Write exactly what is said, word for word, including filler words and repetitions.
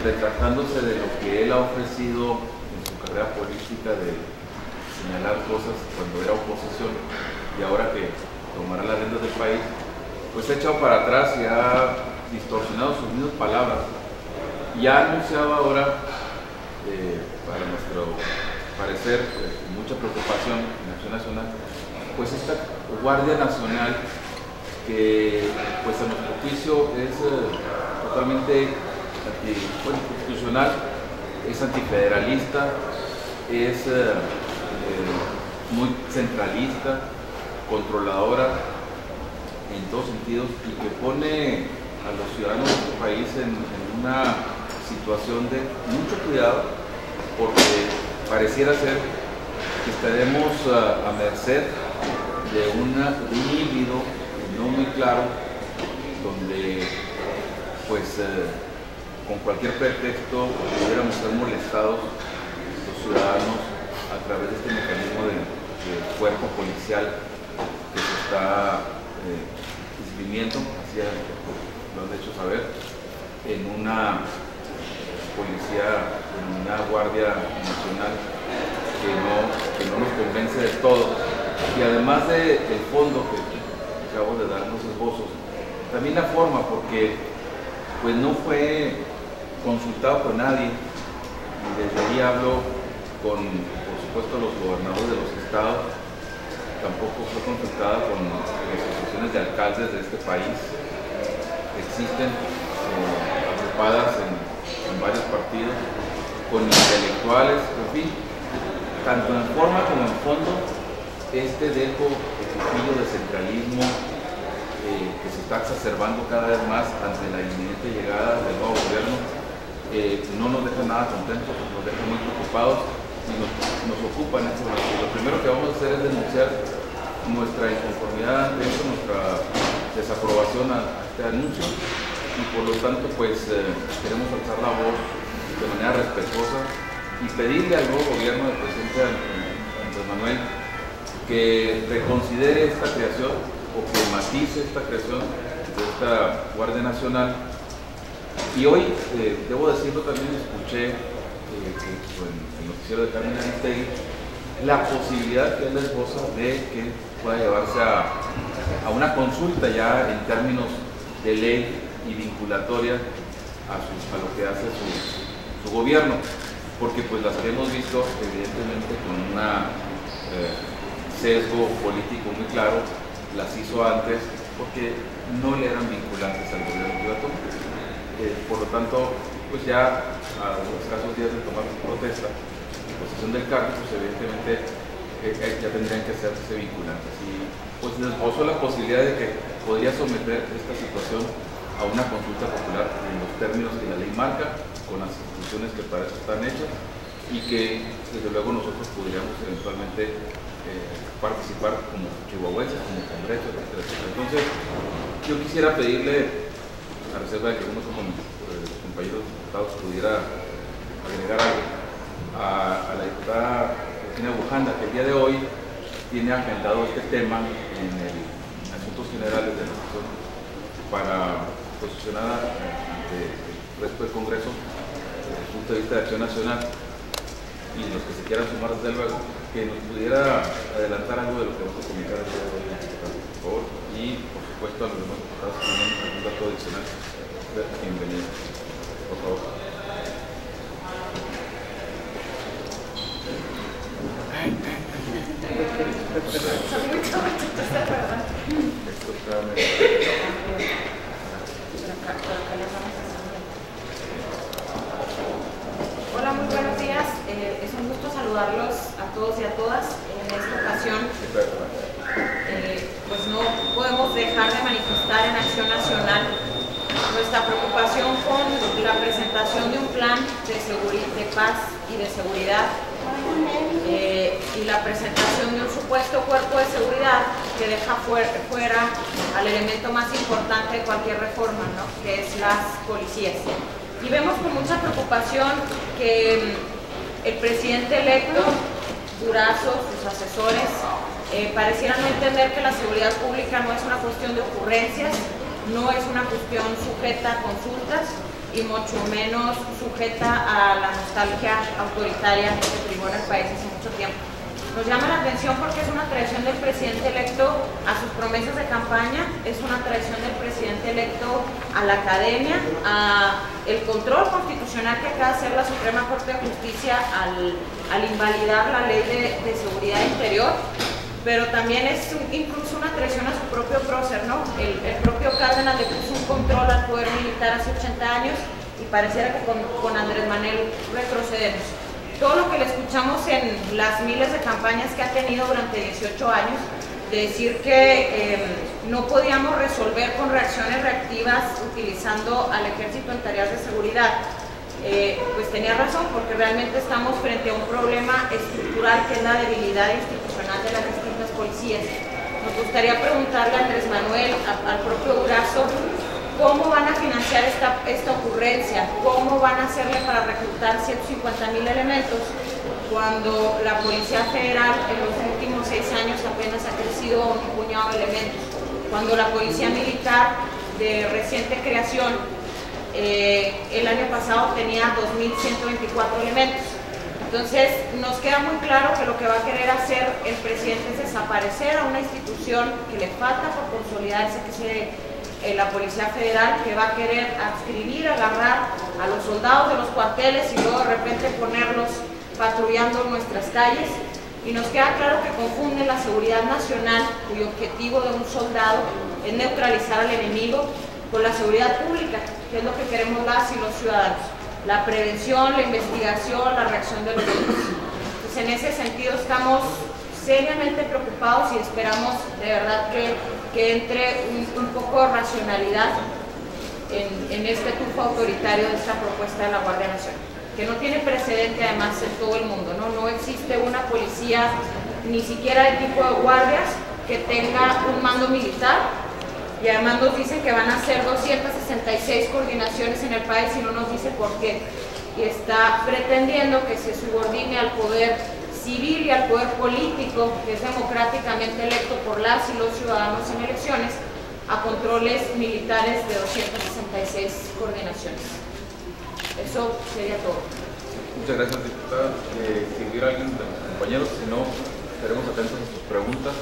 retratándose de lo que él ha ofrecido en su carrera política de señalar cosas cuando era oposición y ahora que tomará las riendas del país, pues se ha echado para atrás y ha distorsionado sus mismas palabras y ha anunciado ahora, eh, para nuestro parecer, pues, con mucha preocupación en Acción Nacional, pues esta Guardia Nacional que pues a nuestro juicio es eh, totalmente anticonstitucional, es antifederalista, es eh, eh, muy centralista, controladora en todos sentidos y que pone a los ciudadanos de este país en, en una situación de mucho cuidado, porque pareciera ser que estaremos a, a merced de, una, de un híbrido no muy claro, donde pues eh, con cualquier pretexto pudiéramos ser molestados los ciudadanos a través de este mecanismo de, de cuerpo policial que se está eh, esgrimiendo, así lo han hecho saber, en una policía, en una Guardia Nacional que no, que no nos convence de todo. Y además del de fondo que acabo de dar unos esbozos, también la forma, porque pues no fue consultado por nadie, y desde ahí hablo con, por supuesto, los gobernadores de los estados, tampoco fue consultada con las asociaciones de alcaldes de este país, existen eh, agrupadas en, en varios partidos, con intelectuales, en fin, tanto en forma como en fondo, este dejo de de centralismo eh, que se está exacerbando cada vez más ante la inminente llegada del nuevo gobierno, eh, no nos deja nada contentos, nos deja muy preocupados y nos, nos ocupa en este momento. Lo primero que vamos a hacer es denunciar nuestra inconformidad ante esto, nuestra desaprobación a, a este anuncio, y por lo tanto pues eh, queremos alzar la voz de manera respetuosa y pedirle al nuevo gobierno del presidente Andrés Manuel que reconsidere esta creación o que matice esta creación de esta Guardia Nacional. Y hoy, eh, debo decirlo, también escuché eh, que, en el noticiero de Carmen Aristegui la posibilidad que él esboza de que pueda llevarse a, a una consulta ya en términos de ley y vinculatoria a, su, a lo que hace su, su gobierno, porque pues las que hemos visto evidentemente con una eh, sesgo político muy claro, las hizo antes porque no le eran vinculantes al gobierno que iba a tomar. Eh, por lo tanto, pues ya a los escasos días de tomar su protesta en posesión del cargo, pues evidentemente eh, ya tendrían que hacerse vinculantes. Y pues esbozó la posibilidad de que podría someter esta situación a una consulta popular en los términos que la ley marca, con las instituciones que para eso están hechas, y que desde luego nosotros podríamos eventualmente eh, participar como chihuahuenses, como congreso, etcétera, etcétera. Entonces, yo quisiera pedirle, a reserva de que algunos como los compañeros diputados pudiera agregar algo, a, a la diputada Cristina Bujanda, que el día de hoy tiene agendado este tema en, el, en Asuntos Generales de la Nación para posicionar ante el resto del Congreso desde el punto de vista de Acción Nacional, y los que se quieran sumar desde luego, que nos pudiera adelantar algo de lo que vamos a comentar el día de hoy, por favor, y por supuesto a los demás diputados que tienen algún dato adicional, bienvenidos, por favor. Hola, muy buenos días. Eh, es un gusto saludarlos a todos y a todas. En esta ocasión, eh, pues no podemos dejar de manifestar en Acción Nacional nuestra preocupación con la presentación de un plan de, de paz y de seguridad eh, y la presentación de un supuesto cuerpo de seguridad que deja fuera, fuera al elemento más importante de cualquier reforma, ¿no?, que es las policías. Y vemos con mucha preocupación que el presidente electo, Durazo, sus asesores, eh, parecieran no entender que la seguridad pública no es una cuestión de ocurrencias, no es una cuestión sujeta a consultas, y mucho menos sujeta a la nostalgia autoritaria que privó en el país hace mucho tiempo. Nos llama la atención porque es una traición del presidente electo a sus promesas de campaña, es una traición del presidente electo a la academia, a el control constitucional que acaba de hacer la Suprema Corte de Justicia al, al invalidar la ley de, de seguridad interior, pero también es un, incluso una traición a su propio prócer, ¿no? El, el propio Cárdenas le puso un control al poder militar hace ochenta años y pareciera que con, con Andrés Manuel retrocedemos. Todo lo que le escuchamos en las miles de campañas que ha tenido durante dieciocho años, de decir que eh, no podíamos resolver con reacciones reactivas utilizando al ejército en tareas de seguridad, eh, pues tenía razón, porque realmente estamos frente a un problema estructural que es la debilidad institucional de las distintas policías. Nos gustaría preguntarle a Andrés Manuel, a, al propio Durazo, ¿cómo van a financiar esta, esta ocurrencia? ¿Cómo van a hacerle para reclutar ciento cincuenta mil elementos cuando la Policía Federal en los últimos seis años apenas ha crecido un puñado de elementos? Cuando la Policía Militar de reciente creación eh, el año pasado tenía dos mil ciento veinticuatro elementos. Entonces nos queda muy claro que lo que va a querer hacer el presidente es desaparecer a una institución que le falta por consolidarse, que se Eh, la Policía Federal, que va a querer adscribir, agarrar a los soldados de los cuarteles y luego de repente ponerlos patrullando en nuestras calles, y nos queda claro que confunde la seguridad nacional, cuyo objetivo de un soldado es neutralizar al enemigo, con la seguridad pública, que es lo que queremos las y los ciudadanos, la prevención, la investigación, la reacción de los delitos. Entonces, en ese sentido estamos seriamente preocupados y esperamos de verdad que que entre un, un poco de racionalidad en, en este tufo autoritario de esta propuesta de la Guardia Nacional, que no tiene precedente además en todo el mundo, ¿no? No existe una policía, ni siquiera de tipo de guardias, que tenga un mando militar, y además nos dicen que van a hacer doscientas sesenta y seis coordinaciones en el país y no nos dice por qué, y está pretendiendo que se subordine al poder civil y al poder político, que es democráticamente electo por las y los ciudadanos en elecciones, a controles militares de doscientas sesenta y seis coordinaciones. Eso sería todo. Muchas gracias, diputada. Eh, si hubiera alguien de los compañeros, si no, estaremos atentos a sus preguntas.